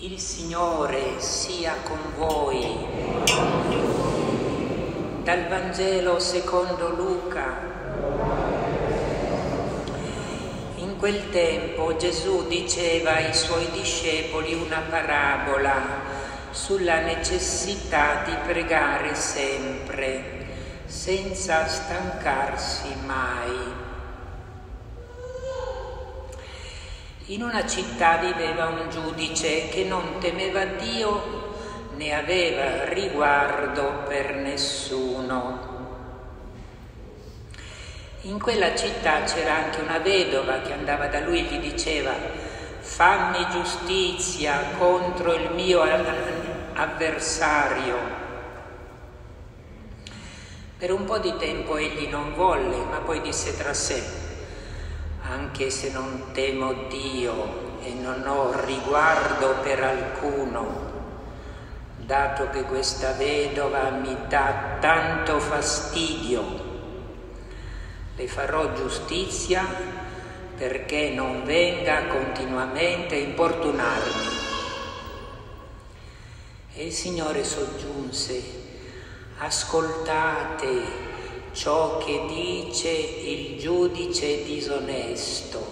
Il Signore sia con voi. Dal Vangelo secondo Luca. In quel tempo Gesù diceva ai suoi discepoli una parabola sulla necessità di pregare sempre, senza stancarsi mai. In una città viveva un giudice che non temeva Dio né aveva riguardo per nessuno. In quella città c'era anche una vedova che andava da lui e gli diceva: fammi giustizia contro il mio avversario. Per un po' di tempo egli non volle, ma poi disse tra sé: anche se non temo Dio e non ho riguardo per alcuno, dato che questa vedova mi dà tanto fastidio, le farò giustizia perché non venga continuamente a importunarmi. E il Signore soggiunse: ascoltate ciò che dice il giudice disonesto.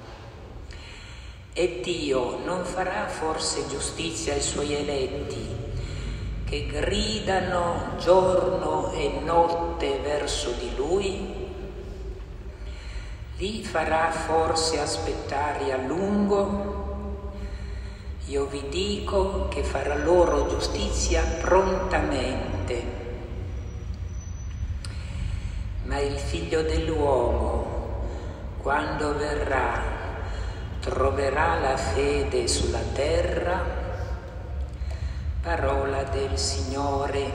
E Dio non farà forse giustizia ai suoi eletti, che gridano giorno e notte verso di Lui? Li farà forse aspettare a lungo? Io vi dico che farà loro giustizia prontamente. Ma il Figlio dell'uomo, quando verrà, troverà la fede sulla terra? Parola del Signore.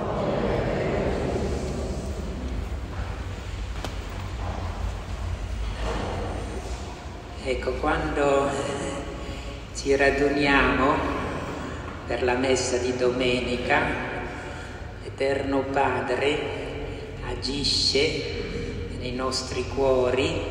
Ecco, quando ci raduniamo per la messa di domenica, l'Eterno Padre agisce nei nostri cuori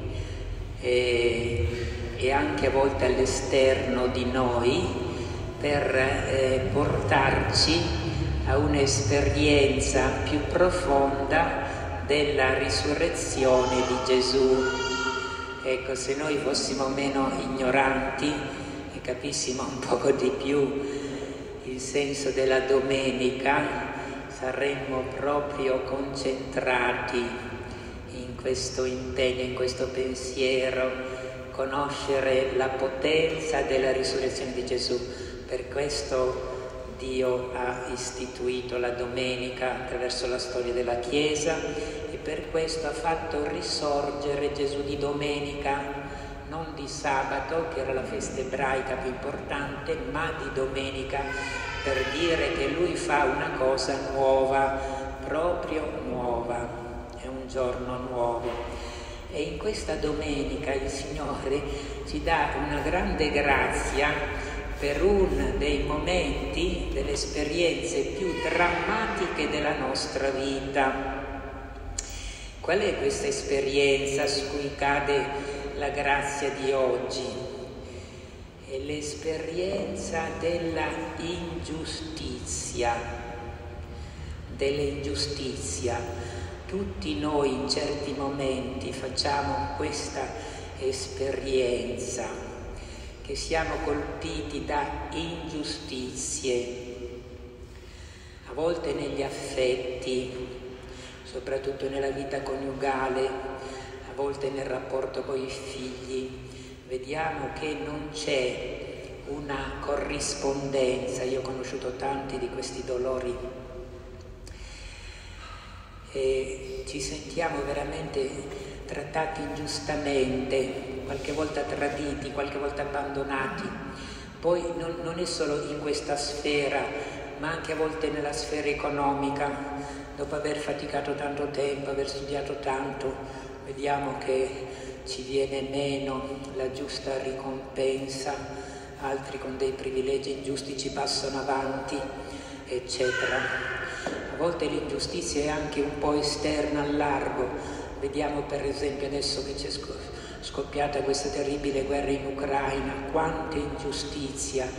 e anche a volte all'esterno di noi per portarci a un'esperienza più profonda della risurrezione di Gesù. Ecco, se noi fossimo meno ignoranti e capissimo un poco di più il senso della domenica, saremmo proprio concentrati in questo impegno, in questo pensiero, conoscere la potenza della risurrezione di Gesù. Per questo Dio ha istituito la domenica attraverso la storia della Chiesa e per questo ha fatto risorgere Gesù di domenica, non di sabato, che era la festa ebraica più importante, ma di domenica, per dire che Lui fa una cosa nuova, proprio nuova, è un giorno nuovo. E in questa domenica il Signore ci dà una grande grazia per uno dei momenti, delle esperienze più drammatiche della nostra vita. Qual è questa esperienza su cui cade la grazia di oggi? È l'esperienza della ingiustizia, Tutti noi in certi momenti facciamo questa esperienza, che siamo colpiti da ingiustizie, a volte negli affetti, soprattutto nella vita coniugale, a volte nel rapporto con i figli. Vediamo che non c'è una corrispondenza. Io ho conosciuto tanti di questi dolori e ci sentiamo veramente trattati ingiustamente, qualche volta traditi, qualche volta abbandonati. Poi non è solo in questa sfera, ma anche a volte nella sfera economica. Dopo aver faticato tanto tempo, aver studiato tanto, vediamo che ci viene meno la giusta ricompensa, altri con dei privilegi ingiusti ci passano avanti, eccetera. A volte l'ingiustizia è anche un po' esterna al largo. Vediamo per esempio adesso che c'è scoppiata questa terribile guerra in Ucraina, quanta ingiustizia,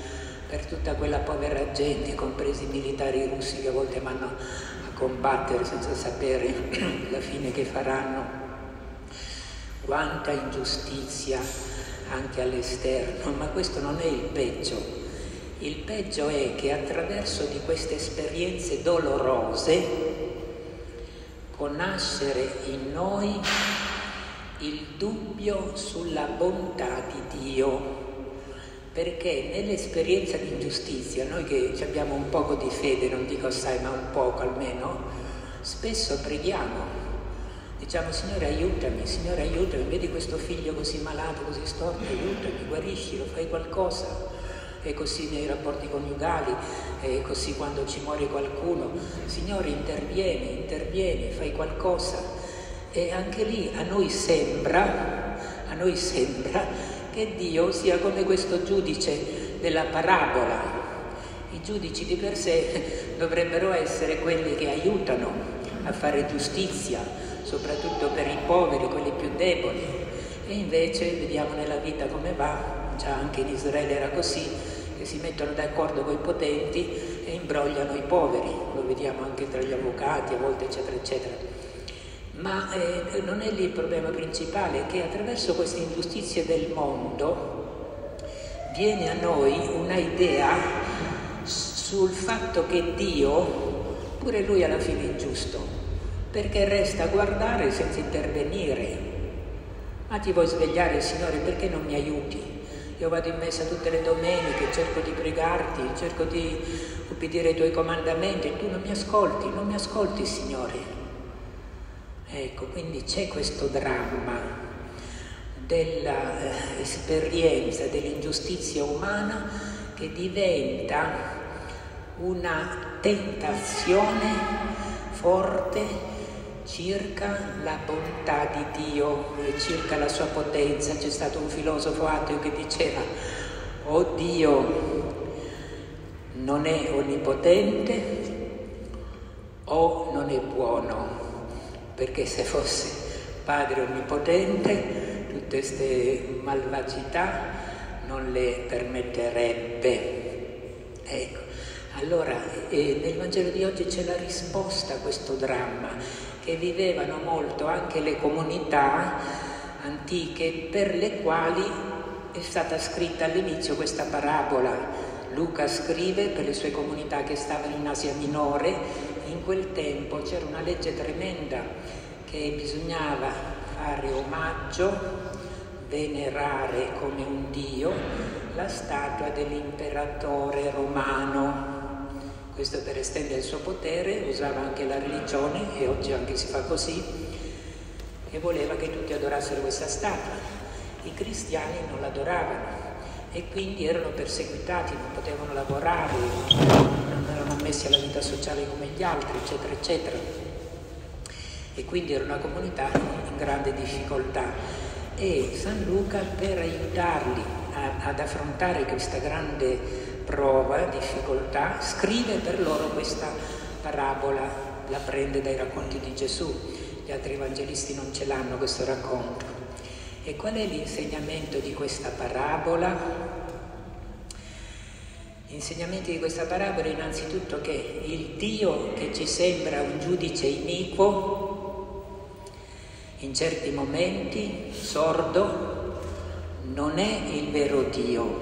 per tutta quella povera gente, compresi i militari russi che a volte vanno a combattere senza sapere la fine che faranno. Quanta ingiustizia anche all'esterno, ma questo non è il peggio. Il peggio è che attraverso di queste esperienze dolorose può nascere in noi il dubbio sulla bontà di Dio, perché nell'esperienza di ingiustizia, noi che abbiamo un poco di fede, non dico assai ma un poco almeno, spesso preghiamo, diciamo: Signore aiutami, vedi questo figlio così malato, così storto, aiutami, guariscilo, fai qualcosa. E così nei rapporti coniugali, e così quando ci muore qualcuno: Signore intervieni, fai qualcosa. E anche lì a noi sembra che Dio sia come questo giudice della parabola. I giudici di per sé dovrebbero essere quelli che aiutano a fare giustizia, soprattutto per i poveri, quelli più deboli. E invece vediamo nella vita come va. Già anche in Israele era così, che si mettono d'accordo con i potenti e imbrogliano i poveri. Lo vediamo anche tra gli avvocati, a volte eccetera eccetera. Ma non è lì il problema principale, che attraverso queste ingiustizie del mondo viene a noi una idea sul fatto che Dio, pure Lui alla fine è ingiusto, perché resta a guardare senza intervenire. Ma ti vuoi svegliare, Signore, perché non mi aiuti? Io vado in messa tutte le domeniche, cerco di pregarti, cerco di ubbidire ai tuoi comandamenti e tu non mi ascolti, Signore. Ecco, quindi c'è questo dramma dell'esperienza dell'ingiustizia umana che diventa una tentazione forte circa la bontà di Dio e circa la sua potenza. C'è stato un filosofo ateo che diceva: o Dio non è onnipotente o non è buono, perché se fosse Padre onnipotente tutte queste malvagità non le permetterebbe. Ecco, allora nel Vangelo di oggi c'è la risposta a questo dramma che vivevano molto anche le comunità antiche, per le quali è stata scritta all'inizio questa parabola. Luca scrive per le sue comunità che stavano in Asia Minore. In quel tempo c'era una legge tremenda che bisognava fare omaggio, venerare come un dio la statua dell'imperatore romano. Questo per estendere il suo potere, usava anche la religione, e oggi anche si fa così, e voleva che tutti adorassero questa statua. I cristiani non l'adoravano e quindi erano perseguitati, non potevano lavorare, non erano ammessi alla vita sociale come gli altri, eccetera, eccetera. E quindi era una comunità in grande difficoltà. E San Luca, per aiutarli ad affrontare questa grande prova, difficoltà, scrive per loro questa parabola, la prende dai racconti di Gesù. Gli altri evangelisti non ce l'hanno questo racconto. E qual è l'insegnamento di questa parabola? L'insegnamento di questa parabola è innanzitutto che il Dio che ci sembra un giudice iniquo, in certi momenti sordo, non è il vero Dio.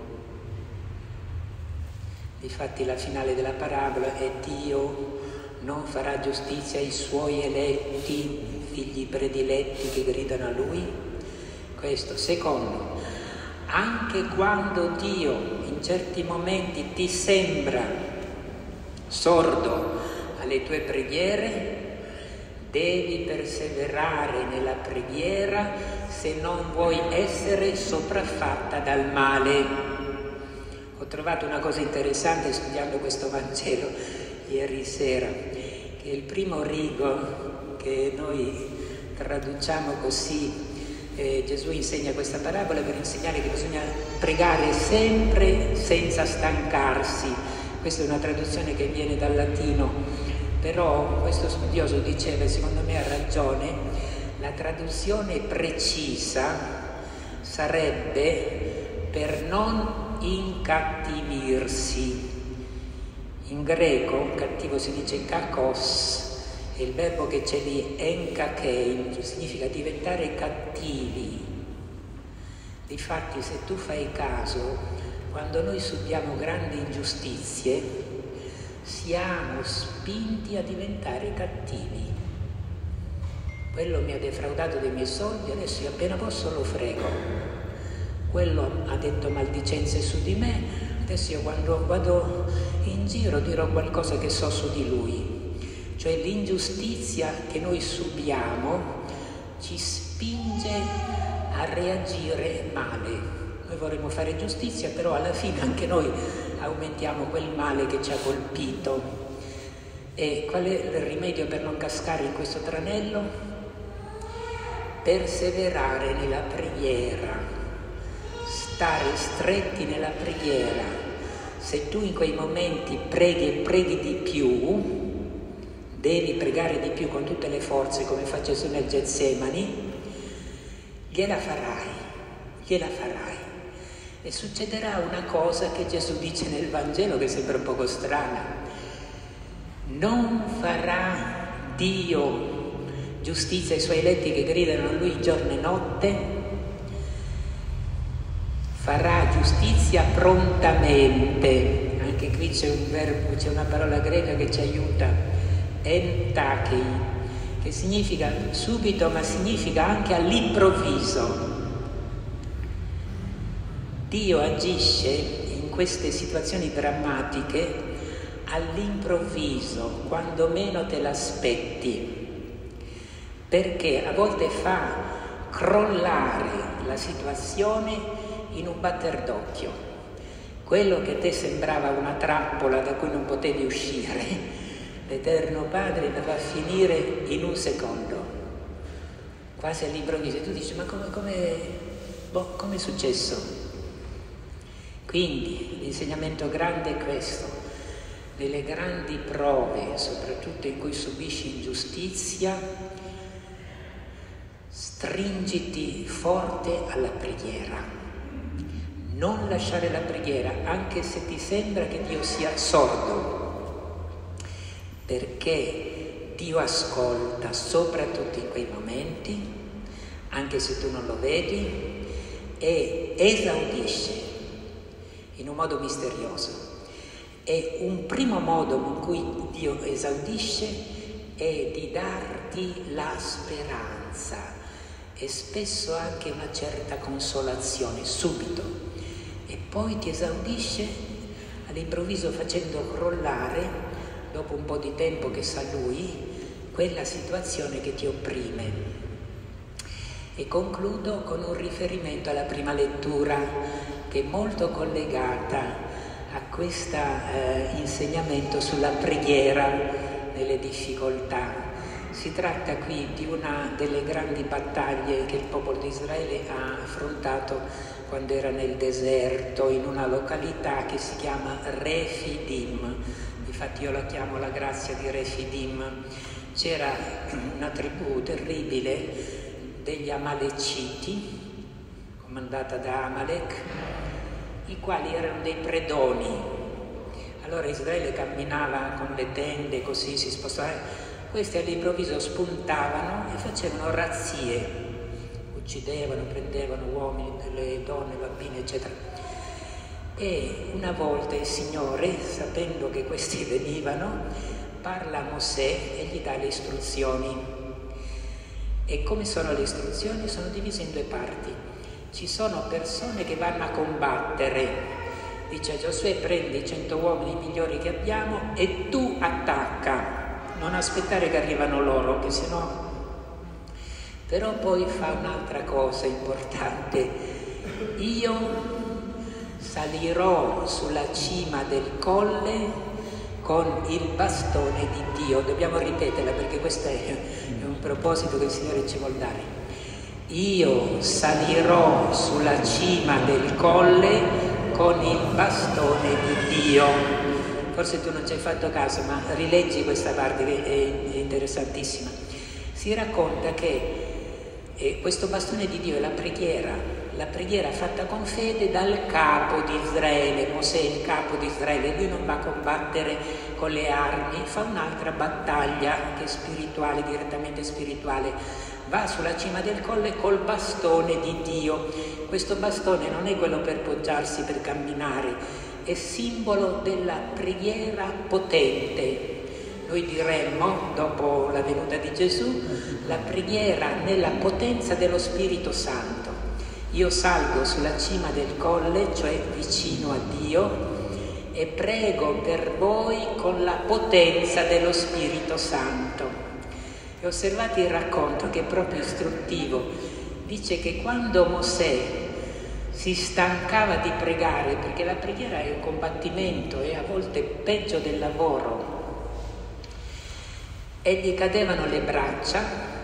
Difatti la finale della parabola è: Dio non farà giustizia ai suoi eletti, figli prediletti che gridano a Lui. Questo. Secondo, anche quando Dio in certi momenti ti sembra sordo alle tue preghiere, devi perseverare nella preghiera se non vuoi essere sopraffatta dal male. Ho trovato una cosa interessante studiando questo Vangelo ieri sera, che il primo rigo che noi traduciamo così, Gesù insegna questa parabola per insegnare che bisogna pregare sempre senza stancarsi. Questa è una traduzione che viene dal latino, però questo studioso diceva, e secondo me ha ragione, la traduzione precisa sarebbe: per non incattivirsi. In greco cattivo si dice kakos, e il verbo che c'è lì, enkakein, significa diventare cattivi. Difatti, se tu fai caso, quando noi subiamo grandi ingiustizie, siamo spinti a diventare cattivi. Quello mi ha defraudato dei miei soldi, adesso io appena posso lo frego. Quello ha detto maldicenze su di me, adesso io quando vado in giro dirò qualcosa che so su di lui. Cioè l'ingiustizia che noi subiamo ci spinge a reagire male. Noi vorremmo fare giustizia, però alla fine anche noi aumentiamo quel male che ci ha colpito. E qual è il rimedio per non cascare in questo tranello? Perseverare nella preghiera, stare stretti nella preghiera. Se tu in quei momenti preghi e preghi di più, devi pregare di più con tutte le forze come fa Gesù nel Getsemani, gliela farai. E succederà una cosa che Gesù dice nel Vangelo che sembra un poco strana. Non farà Dio giustizia ai suoi eletti che gridano a Lui giorno e notte, farà giustizia prontamente. Anche qui c'è un verbo, c'è una parola greca che ci aiuta, entakei, che significa subito, ma significa anche all'improvviso. Dio agisce in queste situazioni drammatiche all'improvviso, quando meno te l'aspetti, perché a volte fa crollare la situazione in un batter d'occhio. Quello che a te sembrava una trappola da cui non potevi uscire, l'Eterno Padre la fa finire in un secondo, quasi all'improvviso. E tu dici, ma come è successo? Quindi l'insegnamento grande è questo: nelle grandi prove, soprattutto in cui subisci ingiustizia, stringiti forte alla preghiera. Non lasciare la preghiera, anche se ti sembra che Dio sia sordo, perché Dio ascolta soprattutto in quei momenti, anche se tu non lo vedi, e esaudisce in un modo misterioso. E un primo modo in cui Dio esaudisce è di darti la speranza e spesso anche una certa consolazione subito, e poi ti esaudisce all'improvviso facendo crollare, dopo un po' di tempo che sa Lui, quella situazione che ti opprime. E concludo con un riferimento alla prima lettura, che è molto collegata a questo insegnamento sulla preghiera nelle difficoltà. Si tratta qui di una delle grandi battaglie che il popolo di Israele ha affrontato quando era nel deserto, in una località che si chiama Refidim. Infatti io la chiamo la grazia di Refidim. C'era una tribù terribile degli Amaleciti, comandata da Amalek, i quali erano dei predoni. Allora Israele camminava con le tende, così si spostava. Questi all'improvviso spuntavano e facevano razzie, uccidevano, prendevano uomini, delle donne, bambini, eccetera. E una volta il Signore, sapendo che questi venivano, parla a Mosè e gli dà le istruzioni. E come sono le istruzioni? Sono divise in due parti. Ci sono persone che vanno a combattere. Dice a Giosuè: prendi i 100 uomini migliori che abbiamo e tu attacca. Non aspettare che arrivano loro, che sennò... Però poi fa un'altra cosa importante: io salirò sulla cima del colle con il bastone di Dio. Dobbiamo ripeterla perché questo è un proposito che il Signore ci vuol dare. Io salirò sulla cima del colle con il bastone di Dio. Forse tu non ci hai fatto caso, ma rileggi questa parte che è interessantissima. Si racconta che questo bastone di Dio è la preghiera. la preghiera fatta con fede dal capo di Israele. Mosè è il capo di Israele, lui non va a combattere con le armi, fa un'altra battaglia che è spirituale, direttamente spirituale. Va sulla cima del colle col bastone di Dio. Questo bastone non è quello per poggiarsi, per camminare, è simbolo della preghiera potente. Noi diremmo, dopo la venuta di Gesù, la preghiera nella potenza dello Spirito Santo. Io salgo sulla cima del colle, cioè vicino a Dio, e prego per voi con la potenza dello Spirito Santo. E osservate il racconto, che è proprio istruttivo. Dice che quando Mosè si stancava di pregare, perché la preghiera è un combattimento, è a volte peggio del lavoro, e gli cadevano le braccia,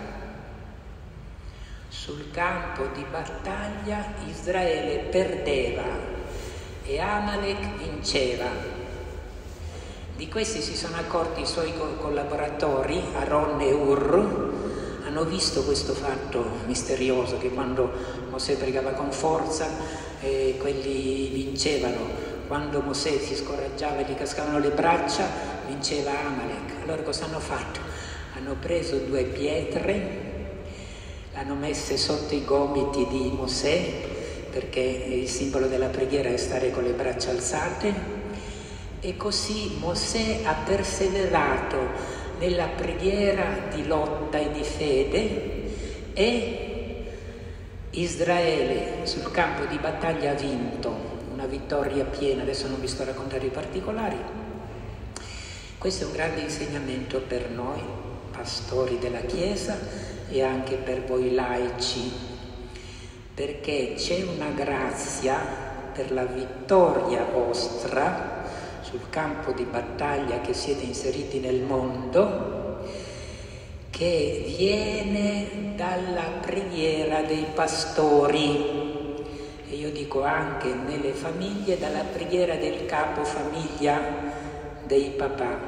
sul campo di battaglia Israele perdeva e Amalek vinceva. Di questi si sono accorti i suoi collaboratori, Aaron e Hur. Hanno visto questo fatto misterioso, che quando Mosè pregava con forza quelli vincevano. Quando Mosè si scoraggiava e gli cascavano le braccia, vinceva Amalek. Allora cosa hanno fatto? Hanno preso 2 pietre, l'hanno messe sotto i gomiti di Mosè, perché il simbolo della preghiera è stare con le braccia alzate, e così Mosè ha perseverato nella preghiera di lotta e di fede, e Israele sul campo di battaglia ha vinto, una vittoria piena. Adesso non vi sto a raccontare i particolari. Questo è un grande insegnamento per noi, pastori della Chiesa, e anche per voi laici, perché c'è una grazia per la vittoria vostra sul campo di battaglia che siete inseriti nel mondo, che viene dalla preghiera dei pastori, e io dico anche nelle famiglie dalla preghiera del capo famiglia, dei papà.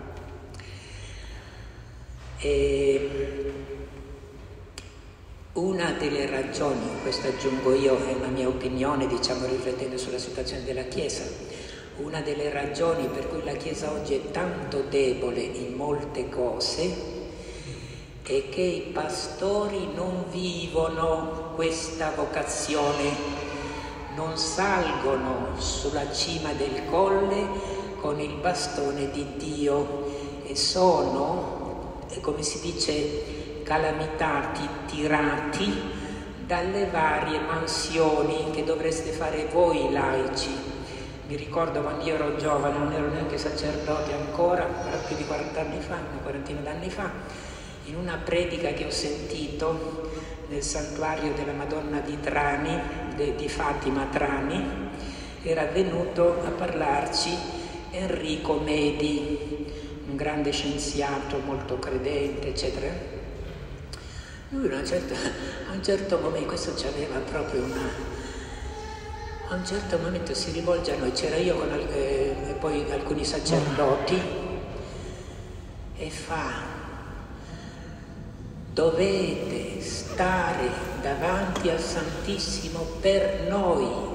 E una delle ragioni, questo aggiungo io, è una mia opinione, diciamo riflettendo sulla situazione della Chiesa, una delle ragioni per cui la Chiesa oggi è tanto debole in molte cose è che i pastori non vivono questa vocazione, non salgono sulla cima del colle con il bastone di Dio e sono, come si dice, calamitati, tirati dalle varie mansioni che dovreste fare voi laici. Mi ricordo quando io ero giovane, non ero neanche sacerdote ancora, era più di 40 anni fa, una quarantina d'anni fa, in una predica che ho sentito nel santuario della Madonna di Trani, di Fatima Trani, era venuto a parlarci Enrico Medi, un grande scienziato molto credente, eccetera. Lui a un certo momento, questo c'aveva proprio a un certo momento si rivolge a noi, c'era io e poi alcuni sacerdoti, e fa: dovete stare davanti al Santissimo per noi,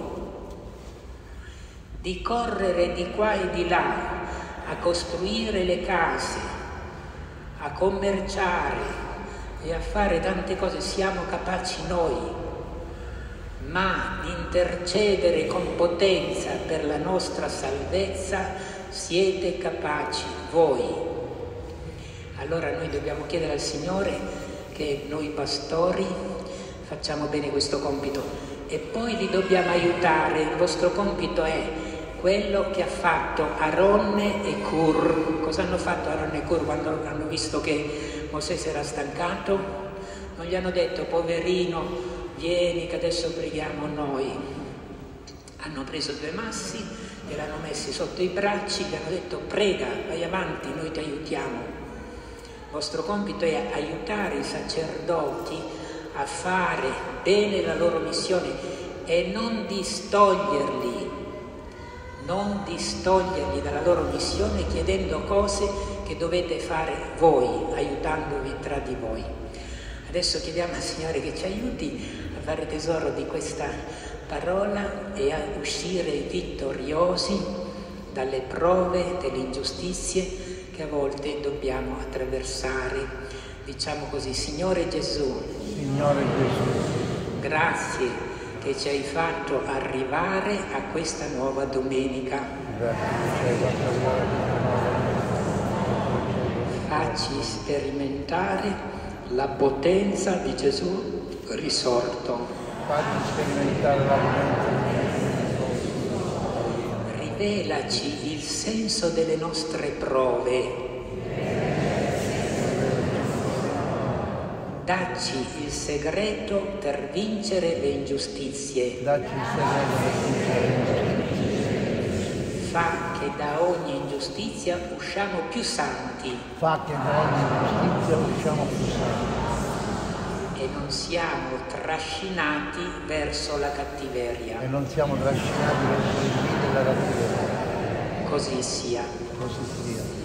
di correre di qua e di là a costruire le case, a commerciare e a fare tante cose, siamo capaci noi, ma di intercedere con potenza per la nostra salvezza siete capaci voi. Allora noi dobbiamo chiedere al Signore che noi pastori facciamo bene questo compito, e poi li dobbiamo aiutare. Il vostro compito è quello che ha fatto Aronne e Hur. Cosa hanno fatto Aronne e Hur quando hanno visto che Mosè si era stancato? Non gli hanno detto: poverino, vieni che adesso preghiamo noi. Hanno preso 2 massi, gliel'hanno messi sotto i bracci, gli hanno detto: prega, vai avanti, noi ti aiutiamo. Il vostro compito è aiutare i sacerdoti a fare bene la loro missione e non distoglierli dalla loro missione chiedendo cose che dovete fare voi, aiutandovi tra di voi. Adesso chiediamo al Signore che ci aiuti a fare tesoro di questa parola e a uscire vittoriosi dalle prove, delle ingiustizie che a volte dobbiamo attraversare. Diciamo così: Signore Gesù, grazie che ci hai fatto arrivare a questa nuova domenica. Facci sperimentare la potenza di Gesù risorto. Rivelaci il senso delle nostre prove. Dacci il segreto per vincere le ingiustizie. Fa che da ogni ingiustizia usciamo più santi. E non siamo trascinati verso la cattiveria. Così sia.